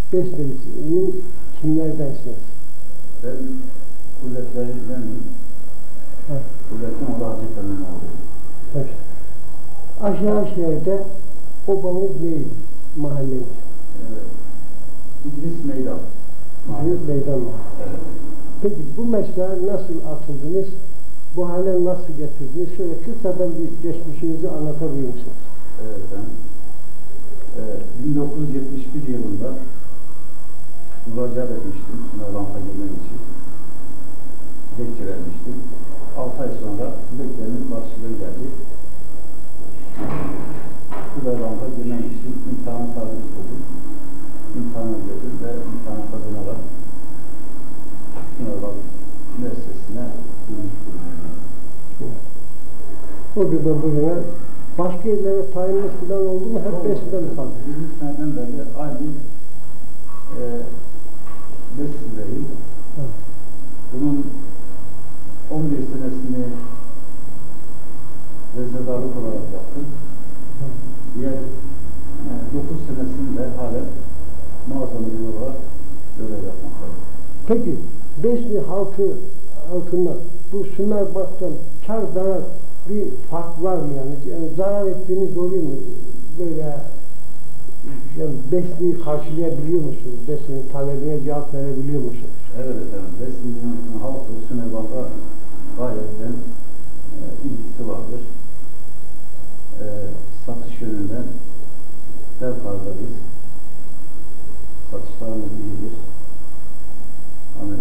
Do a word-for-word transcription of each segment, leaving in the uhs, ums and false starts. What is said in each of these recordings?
Besni'nin kimlerdensiniz? Ben kuvvetlerinden kuvvetin oda Hacettepe'nin oğluyum. Evet. Aşağı şehirde obamız neydi? Mahallemiz. Evet. İdris Meydan. İdris Meydan var. Evet. Peki bu mesleğe nasıl atıldınız? Bu hale nasıl getirdiniz? Şöyle kısadan bir geçmişinizi anlatabilir misiniz? Evet ben e, bin dokuz yüz yetmiş bir yılında müracaat etmiştim sınav banka girmek için. Dilekçe vermiştim. altı ay sonra dileklerimin karşılığı geldi. Sınav banka girmek için imtihan tarzı buldum. İmtihana girdim ve imtihana kazanarak sınav banka müessesesine girmiş bulundum. O günden bugüne başka yerlere tayinli falan oldu mu? Hep Besni'de mi kaldı? yirmi seneden beri aynı e, Besni'deyim. Bunun on bir senesini rezzedarlık olarak yaptım. Hı. Diğer e, dokuz senesini de halen mağaza müdürü olarak görev yapmaktayım. Peki Besni halkı halkında bu Sümerbank'tan kar zarar bir fark var mı yani? Yani zarar ettiğiniz oluyor mu? Böyle yani Besni'yi karşılayabiliyor musunuz? Besni'nin talebine cevap verebiliyor musunuz? Evet efendim. Besni'nin halkı Sümerbank'a gayetten e, ilgisi vardır. E, satış yönünden fevkaladayız. Satışlarımız iyidir. Hani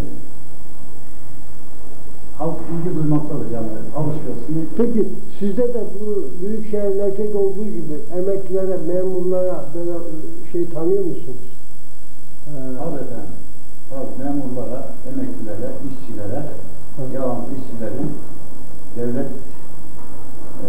halk ilgi duymaktadır yani alışverişini. Peki sizde de bu büyük şehirlerde olduğu gibi emeklilere, memurlara böyle şey tanıyor musunuz? Ee, Tabii efendim. Tabii memurlara, emeklilere, işçilere, yalancı işçilerin devlet e,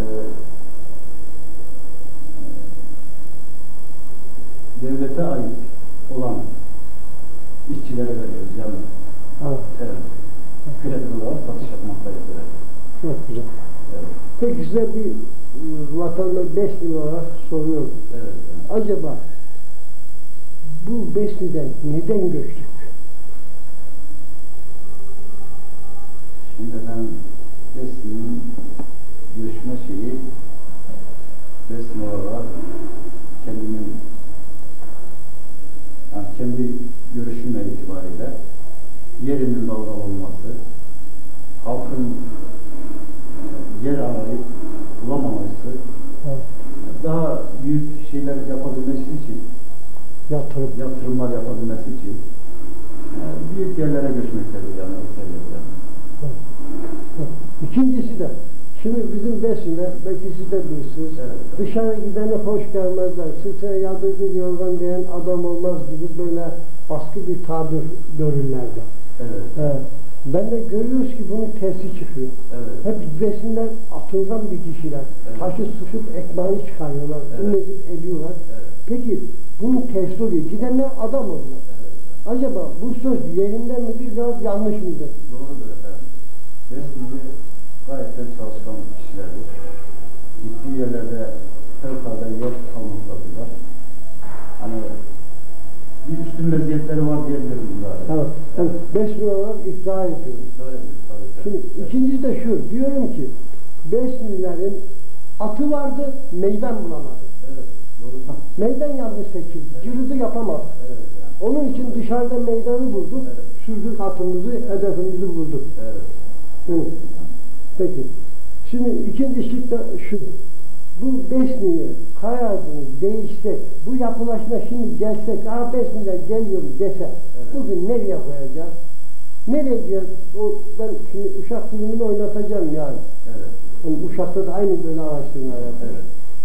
devlete ait olan işçilere veriyoruz yani. Evet. Evet. Kredi olarak satış yapmaktayız. Evet. Çok güzel. Evet. Peki size bir vatandaş Besni olarak soruyorum. Evet. Evet. Acaba bu Besni'den neden göçtük? Şimdi ben Besni'nin görüşme şeyi Besni olarak kendimin yani kendi görüşümle itibariyle yerinin dalgalı olması, halkın yer arayıp bulamaması, Evet. daha büyük şeyler yapabilmesi için, Yatırım. yatırımlar yapabilmesi için yani büyük yerlere göçmektedir yani ekseriyetle. Evet. Evet. İkincisi de, şimdi bizim Besni'de, belki siz de bilirsiniz, Evet. dışarı gideni hoş görmezler, sırtına yadırgı bir yorgan diyen adam olmaz gibi böyle baskı bir tabir görürlerdi. Evet. Evet. Ben de görüyoruz ki bunun tersi çıkıyor. Evet. Hep Besni'den atılgan bir kişiler. Evet. Taşı sıkıp ekmeğini çıkarıyorlar, Evet. ün edip ediyorlar. Evet. Peki bunun tersi oluyor. Gidenler adam oluyor. Evet. Acaba bu söz yerinde midir, biraz yanlış mıdır? Doğrudur efendim. Besni'de gayetten çalışkan kişilerdir. Gittiği yerlerde fevkalade yer almaktadırlar. Hani bir üstün meziyetleri var diyebilirim bunlar. Evet. Yani Besni olarak iddia ediyoruz. Şimdi Evet. ikincisi de şu, diyorum ki Besnilerin atı vardı, meydan bulamadı. Evet. Doğru. Meydan yanlış seçildi, evet. Cırızı yapamadı. Evet. Yani. Onun için dışarıda meydanı bulduk, Evet. sürdük atımızı, evet. Hedefimizi bulduk. Evet. Evet. Peki, şimdi ikinci şık da şu, bu Besni'yi, kararını değişsek, bu yapılaşma şimdi gelsek, aha Besni'den geliyorum dese, evet. Bugün nereye koyacağız? Nereye gidiyor? O, ben şimdi Uşak filmini oynatacağım yani. Evet. Yani Uşak'ta da aynı böyle araştırma yapıyor. Evet.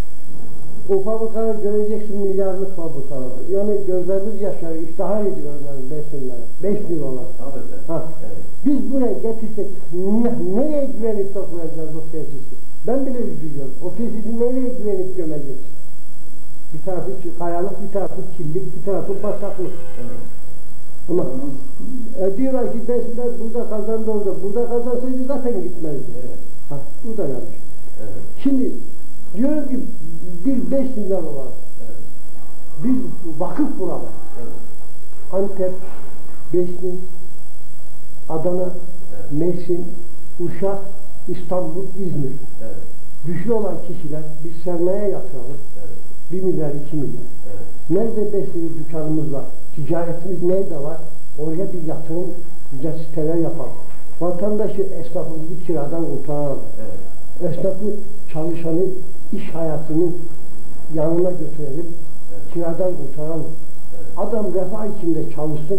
O fabrikaları göreceksin, milyarlık fabrikalar. Yani gözlerimiz yaşar, iftihar ediyorlar yani Besni'ler. Besni olarak. Evet. Ha. Evet. Biz buraya getirsek, ne, nereye güvenip de koyacağız o tesisi? Ben bile üzülüyorum. O tesisi nereye güvenip gömeceğiz? Bir tarafı kayalık, bir tarafı kirlik, bir tarafı bataklık. Evet. Ama e, diyorlar ki Besni'ler burada kazandı orada. Burada kazansaydı zaten gitmezdi. Evet. Ha, bu da yanlış. Evet. Şimdi diyorum ki bir Besniler olarak Evet. bir vakıf kuralım. Evet. Antep, Besni, Adana, Evet. Mersin, Uşak, İstanbul, İzmir. Evet. Güçlü olan kişiler bir sermaye yatıralım. Evet. Bir milyar, iki milyar. Evet. Nerede Besni dükkanımız var, ticaretimiz nerede var, oraya bir yatırım, güzel siteler yapalım. Vatandaşı, esnafımızı kiradan kurtaralım. Evet. Esnafı, çalışanı, iş hayatının yanına götürelim. Evet. Kiradan kurtaralım. Evet. Adam refah içinde çalışsın.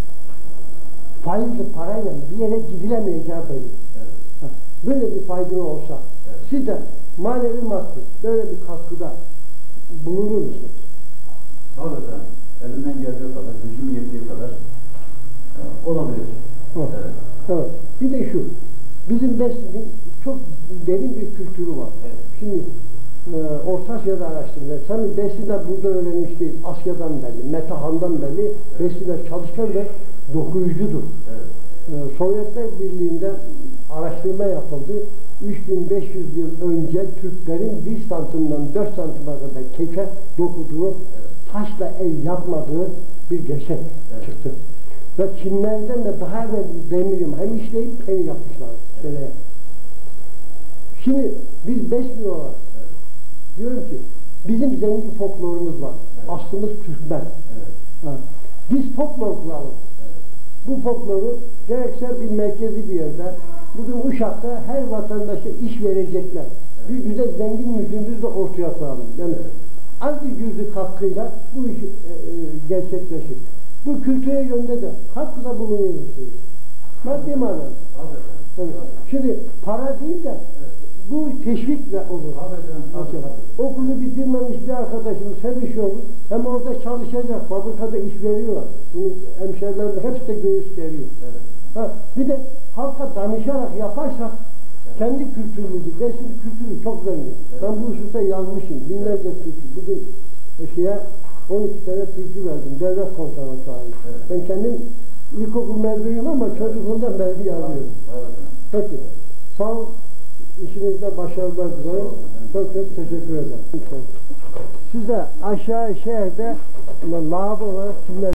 Faizli parayla bir yere gidilemeyeceği belli. Evet. Böyle bir faydalı olsa, Evet. siz de manevi maddi böyle bir katkıda bulunur musunuz? Tabii efendim. Elimden geldiği kadar, gücüm yettiği kadar e, olabilir. Evet. Evet. Evet. Bir de şu, bizim Besni'nin çok derin bir kültürü var. Evet. Şimdi e, Orta Asya'da araştırdılar. Sanırım Besniler burada öğrenmiş değil. Asya'dan belli, Metahan'dan belli. Evet. Besniler çalışkan ve dokuyucudur. Evet. E, Sovyetler Birliği'nde araştırma yapıldı. üç bin beş yüz yıl önce Türklerin bir santimden dört santime kadar keke dokuduğu, Evet. taşla el yapmadığı bir gerçek Evet. çıktı. Ve Çinlerden de daha evvel demirim hem işleyip peni yapmışlar. Evet. Şimdi biz Besni olarak Evet. diyorum ki bizim zengin folklorumuz var. Evet. Aslımız Türkmen. Evet. Ha. Biz folklor kuralım. Evet. Bu folkloru gerekse bir merkezi bir yerde, bugün Uşak'ta her vatandaşa iş verecekler. Evet. Bir güzel zengin müziğimizi de ortaya koyalım. Yani Evet. az bir yüzlü katkıyla bu iş e, e, gerçekleşir. Bu kültüre yönde de katkıda bulunur musunuz? Maddi manada. Tabii efendim. Yani Tabii. şimdi para değil de Evet. bu teşvikle olur. Tabii efendim. Tabii, Mesela tabii. okulu bitirmemiş bir arkadaşımız hem iş olur, hem orada çalışacak, fabrikada iş veriyorlar. Bunu hemşerilerin hepsi de göğüsleriyor. Evet. Ha, bir de halka danışarak yaparsak Evet. kendi kültürümüzü, Besni kültürü çok zengin. Evet. Ben bu hususta yazmışım. Binlerce türkü. Bugün şeye on iki tane türkü verdim. Devlet konservatuarına. Evet. Ben kendim ilkokul mezunuyum ama çocukluğumdan beri yazıyorum. Tabii efendim. Peki. Sağ ol. İşinizde başarılar dilerim. Çok çok teşekkür ederim. Size aşağı şehirde lavabo olarak kimler